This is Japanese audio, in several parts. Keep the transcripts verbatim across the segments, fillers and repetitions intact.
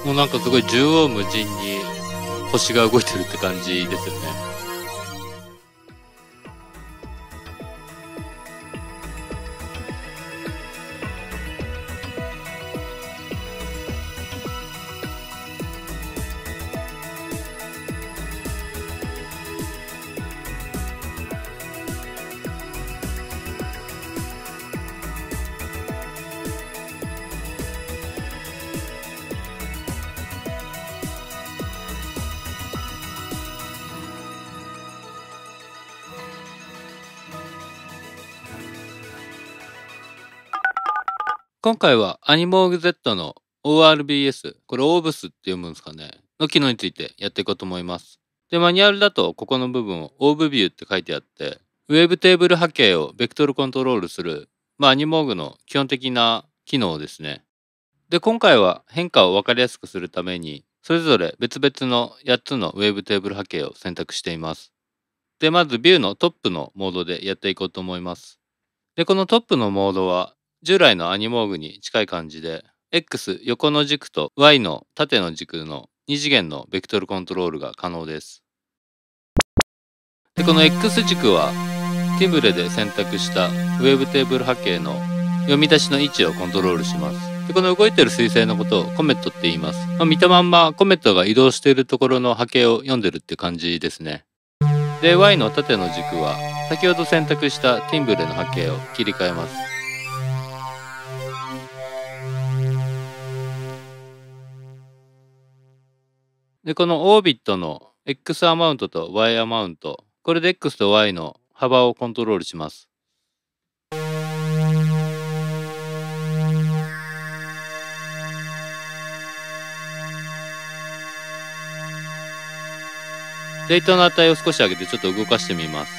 もうなんかすごい縦横無尽に星が動いてるって感じですよね。今回はアニモーグ Z の オーアールビーエス、これオーブスって読むんですかね、の機能についてやっていこうと思います。で、マニュアルだとここの部分をオーブビューって書いてあって、ウェブテーブル波形をベクトルコントロールする、まあ、アニモーグの基本的な機能ですね。で、今回は変化を分かりやすくするために、それぞれ別々のやっつのウェブテーブル波形を選択しています。で、まずビューのトップのモードでやっていこうと思います。で、このトップのモードは従来のアニモーグに近い感じで、X 横の軸と Y の縦の軸のに次元のベクトルコントロールが可能です。で、この X 軸はティムレで選択したウェブテーブル波形の読み出しの位置をコントロールします。で、この動いてる彗星のことをコメットって言います。まあ、見たまんまコメットが移動しているところの波形を読んでるって感じですね。で、Y の縦の軸は先ほど選択したティンブレの波形を切り替えます。で、このオービットの X アマウントと Y アマウント、これで X と Y の幅をコントロールします。レートの値を少し上げてちょっと動かしてみます。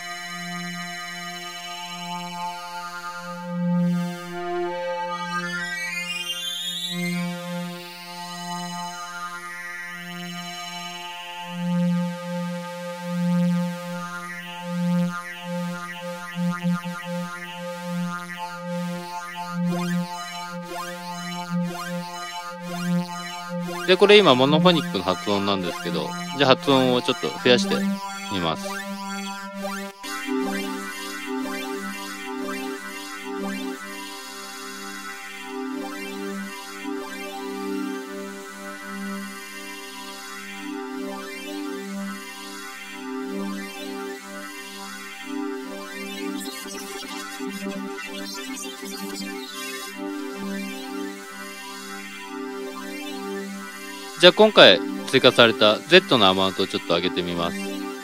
で、これ今モノフォニックの発音なんですけど、じゃあ発音をちょっと増やしてみます。じゃあ今回追加された Z のアマウントをちょっと上げてみます。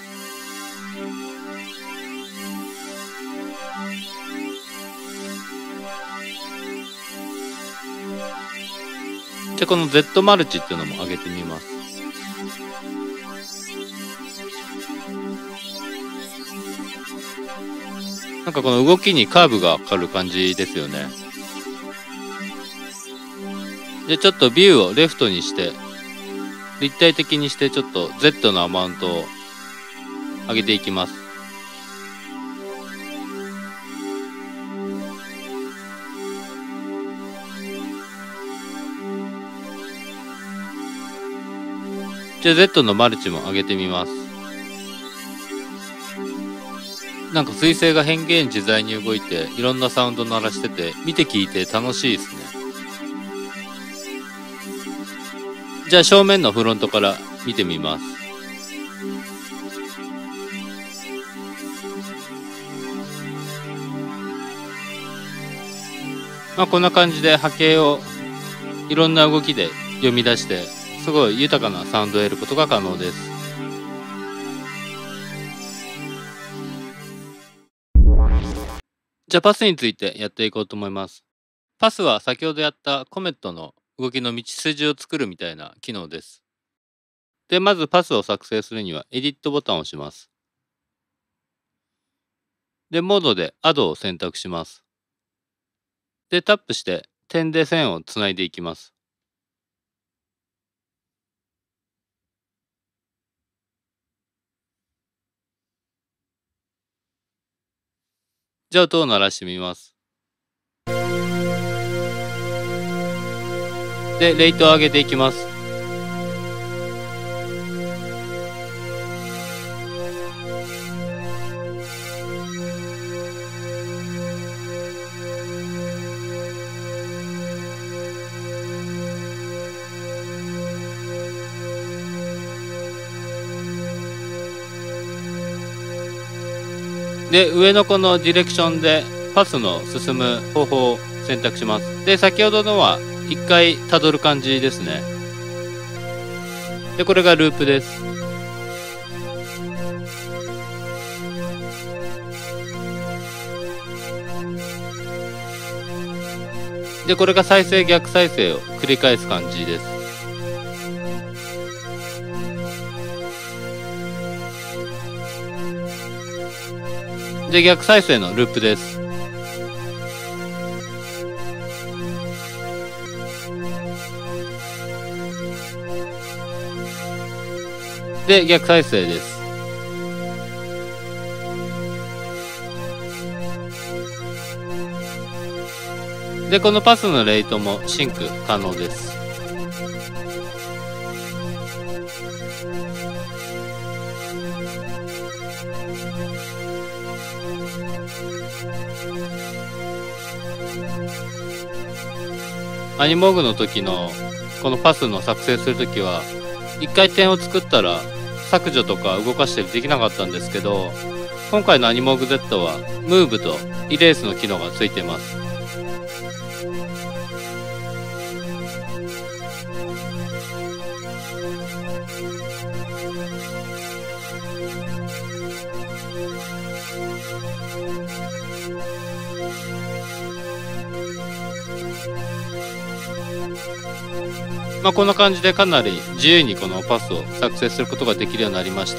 じゃあこの Z マルチっていうのも上げてみます。なんかこの動きにカーブがかかる感じですよね。で、ちょっとビューをレフトにして立体的にしてちょっと Z のアマウントを上げていきます。じゃあ Z のマルチも上げてみます。なんか彗星が変幻自在に動いていろんなサウンド鳴らしてて見て聞いて楽しいですね。じゃあ正面のフロントから見てみます。まあこんな感じで波形をいろんな動きで読み出してすごい豊かなサウンドを得ることが可能です。じゃあパスについてやっていこうと思います。パスは先ほどやったコメットの動きの道筋を作るみたいな機能です。で、まずパスを作成するにはエディットボタンを押します。で、モードで アド を選択します。で、タップして点で線をつないでいきます。じゃあ音を鳴らしてみます。で、レイトを上げていきます。 で、上のこのディレクションでパスの進む方法を選択します。で、先ほどのは一回辿る感じですね。で、これがループです。で、これが再生逆再生を繰り返す感じです。で、逆再生のループです。で、逆再生です。で、このパスのレートもシンク可能です。アニモーグの時のこのパスの作成するときは一回点を作ったら削除とか動かしたりできなかったんですけど、今回のアニモーグ Z はムーブとイレースの機能がついています。まあこんな感じでかなり自由にこのパスを作成することができるようになりました。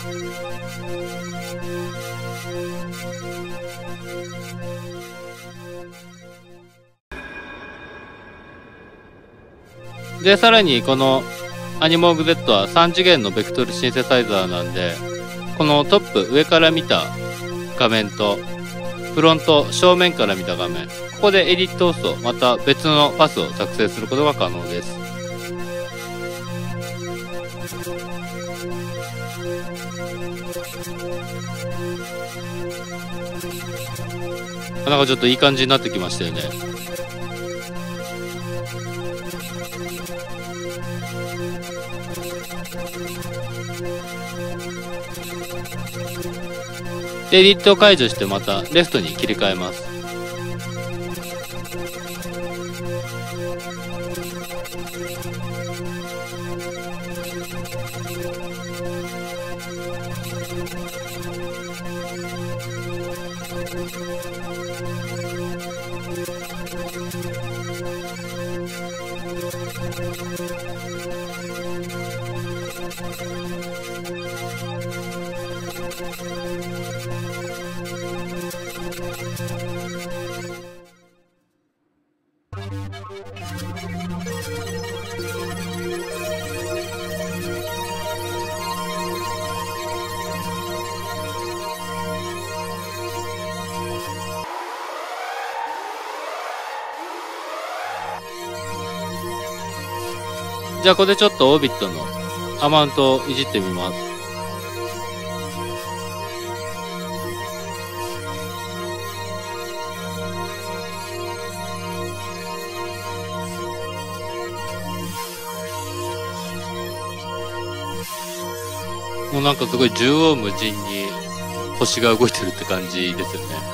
で、さらにこのアニモーグ Z はさん次元のベクトルシンセサイザーなんで、このトップ上から見た画面とフロント正面から見た画面、ここでエディットを押すとまた別のパスを作成することが可能です。なんかちょっといい感じになってきましたよね。で、エディットを解除してまたレフトに切り替えます。じゃあここでちょっとオービットのアマウントをいじってみます。もうなんかすごい縦横無尽に星が動いてるって感じですよね。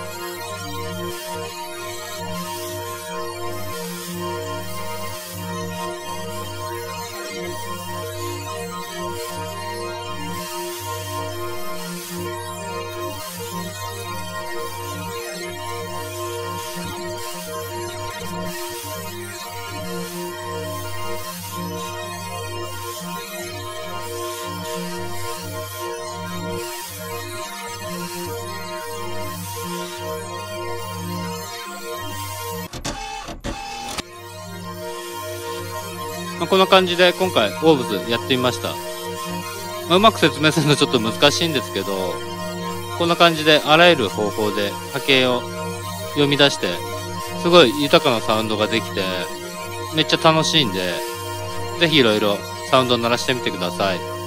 まあ、こんな感じで今回オーブスやってみました。まあ、うまく説明するのちょっと難しいんですけど、こんな感じであらゆる方法で波形を読み出して、すごい豊かなサウンドができて、めっちゃ楽しいんで、ぜひいろいろサウンドを鳴らしてみてください。